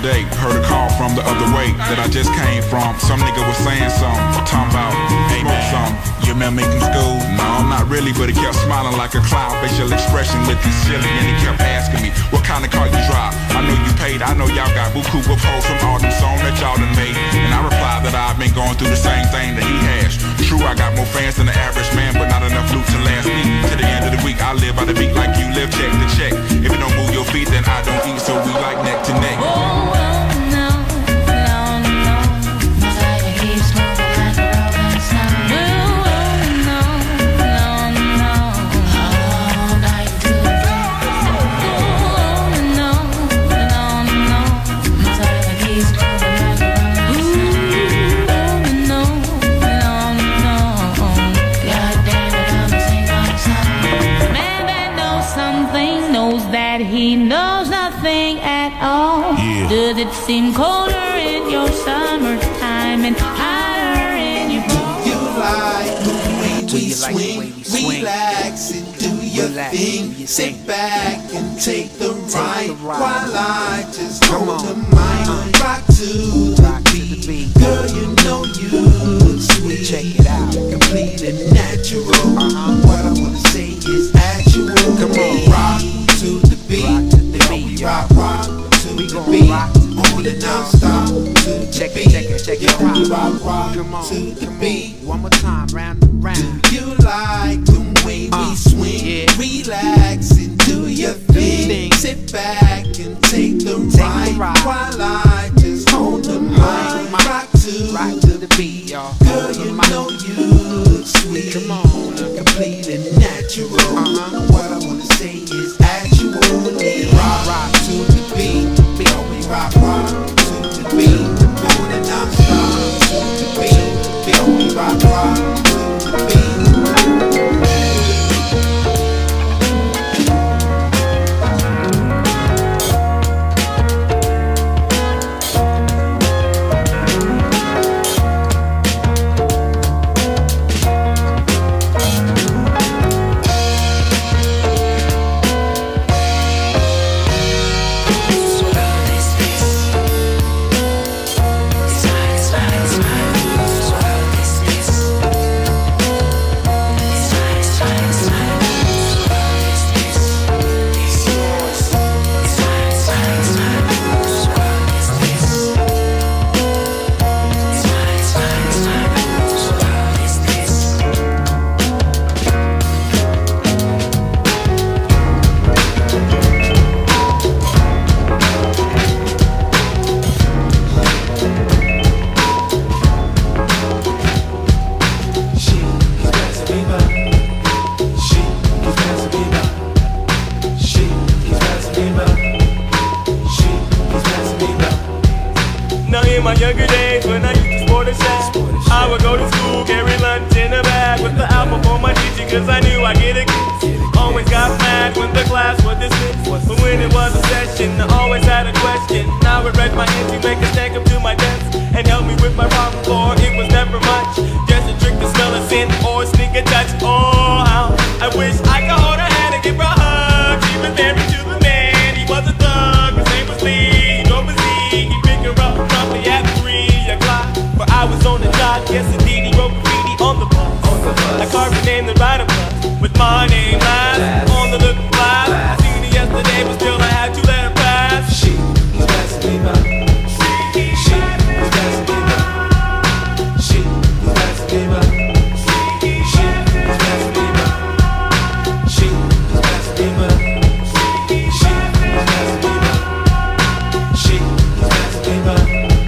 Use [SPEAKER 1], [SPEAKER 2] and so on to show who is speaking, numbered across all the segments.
[SPEAKER 1] day, heard a call from the other way that I just came from. Some nigga was saying something, talking about, hey man, something. You remember me from school? No, not really, but he kept smiling like a clown, facial expression looking silly, and he kept asking me, what kind of car you drive? I know you paid, I know y'all got buku of hoes from all them songs that y'all done made. And I replied that I've been going through the same thing that he has. True, I got more fans than the average man, but not enough loot to last me. To the end of the week, I live by the beat like you live check to check. If you don't move your feet, then I don't eat, so we like neck to neck.
[SPEAKER 2] He knows nothing at all.
[SPEAKER 1] Yeah.
[SPEAKER 2] Does it seem colder in your summertime and hotter in your fall?
[SPEAKER 3] Do you like the way we swing? Relax and do your thing. Sit back and take the ride while I just hold the mic. Rock to the beat. Girl, you know you look sweet. Check it out, complete and natural. What I wanna say is actual. Come on, rock to the beat. Rock to the beat. On and non-stop to the beat. Rock to the beat.
[SPEAKER 4] One more time, round and round.
[SPEAKER 3] Do you like the way we swing? Yeah. Relax and do your thing. Sit back and take the ride while I just hold the mic. Rock to the beat, y'all. Girl, you know you look sweet. Come on, complete and natural. What I wanna say is actual. Rock to the beat. We rock to the beat. On and non-stop to the beat. We rock to the beat.
[SPEAKER 5] In my younger days when I used to sport a sack, I would go to school, carry lunch in a bag with the album on my teacher, cause I knew I'd get a kiss. Always got mad when the class was dismissed, but when it was a session, I always had a question. I would read my entry, make a stack up to my desk, and help me with my problem, for it was never much. Just a trick to smell a scent or sneak a touch. Oh, how I wish I could hold her hand and give her a hug. She was married to the man, he was a thug, his name was Lee. He drove a Z, he picked her up roughly at 3 o'clock. But I was on the dock, yes indeed, he wrote graffiti on the bus. I carved the name that ride a bus with my name last on the little fly. I seen it yesterday, but still I had to let her pass.
[SPEAKER 3] She was passing me by. She was passing me by. She was passing me by. She was passing me by. She was passing me by. She was passing me by. She was passing me by.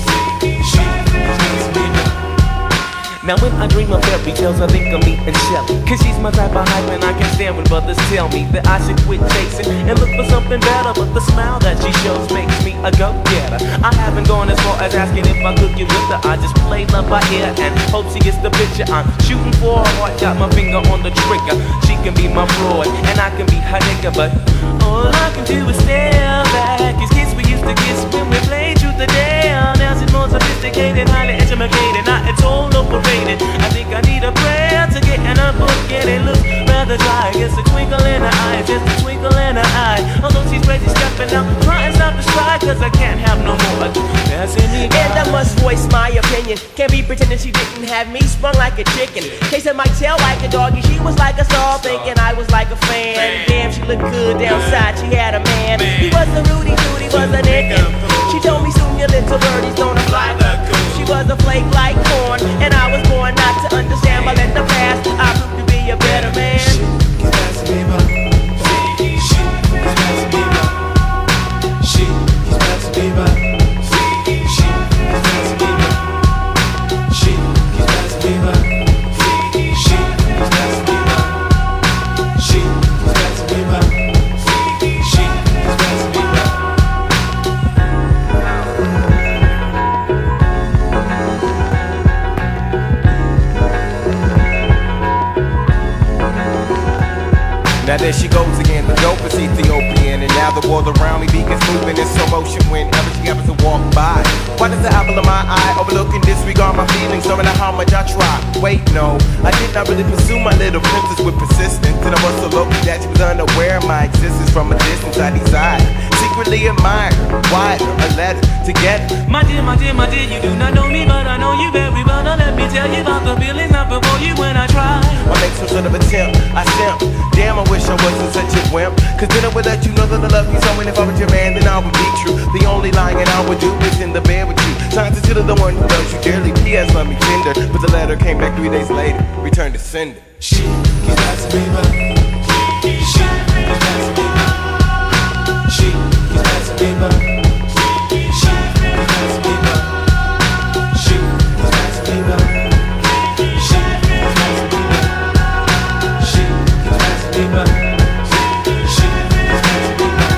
[SPEAKER 3] She was passing me by.
[SPEAKER 5] Now when I dream of fairy tales, I think of me and Shelly, cause she's my type of hype and I can stand when brothers tell me that I should quit chasing and look for something better. But the smile that she shows makes me a go-getter. I haven't gone as far as asking if I could get with her. I just play love by ear and hope she gets the picture. I'm shooting for her heart, got my finger on the trigger. She can be my broad and I can be her nigga, but all I can do is stare back. Is kiss we used to kiss when we played truth or dare. Now she's more sophisticated, highly educated, not at all overrated. I think I need a prayer to get in a book, and it looks rather dry. Just a twinkle in her eye, just a twinkle in her eye. Although she's crazy stepping out, trying to stop the strike. cause I can't have no more.
[SPEAKER 6] And I must voice my opinion. Can't be pretending she didn't have me sprung like a chicken. Chasing my tail like a doggy. She was like a star, thinking I was like a fan. Damn, she looked good downside. She had a man. He wasn't Rudy, Judy was a nigga. She told me soon your little birdie's gonna fly. She was a flake like corn, and I was born not to understand. But in the past, I proved to be a better man.
[SPEAKER 7] Now there she goes again, the dopest Ethiopian. And now the world around me begins moving in slow motion whenever she happens to walk by. Why does the apple of my eye overlook and disregard my feelings no matter how much I try? Wait, no, I did not really pursue my little princess with persistence. And I was so low that she was unaware of my existence. From a distance I desire, secretly admired, write a letter together.
[SPEAKER 5] My dear, my dear, my dear, you do not know me, but I know you very well. Now let me tell you about the feelings I feel for you when I try.
[SPEAKER 7] I make some sort of attempt, I simp. Damn, I wish I wasn't such a wimp. Cause then I would let you know that I love you so. And if I was your man, then I would be true. The only lying I would do is in the bed with you. Trying to consider the one who loves you dearly. P.S. love me tender. But the letter came back 3 days later. Returned to sender.
[SPEAKER 3] She keeps passing me by. She keeps passing me by. She keeps passing me by. She keeps passing me by. She keeps passing me by. She keeps passing me by. She keeps passing me by. She keeps passing me by.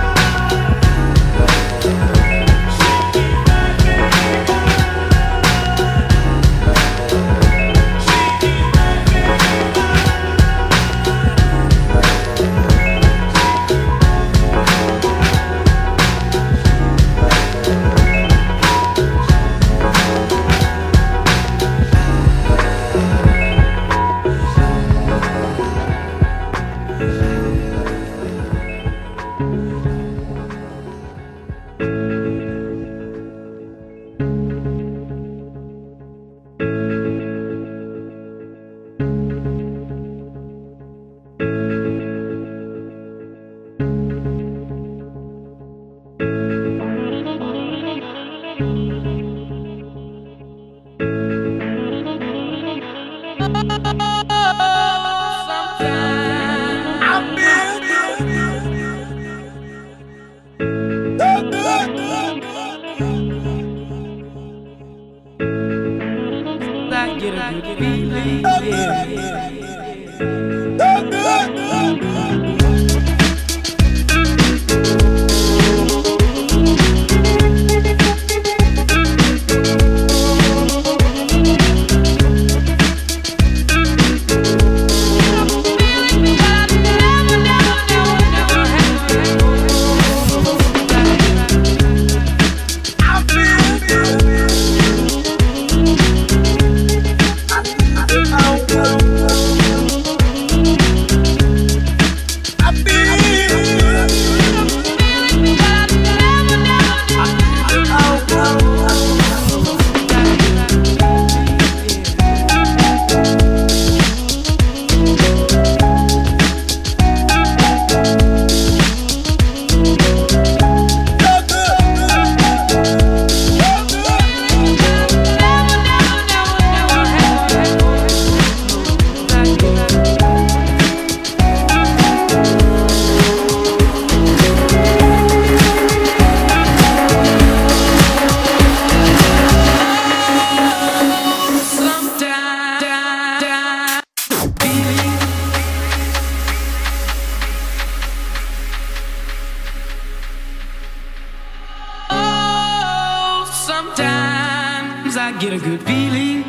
[SPEAKER 2] Sometimes I get a good feeling,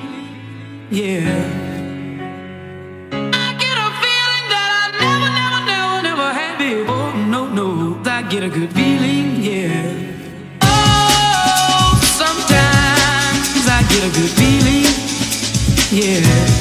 [SPEAKER 2] yeah. I get a feeling that I never had before. No, I get a good feeling, yeah. Oh, sometimes I get a good feeling, yeah.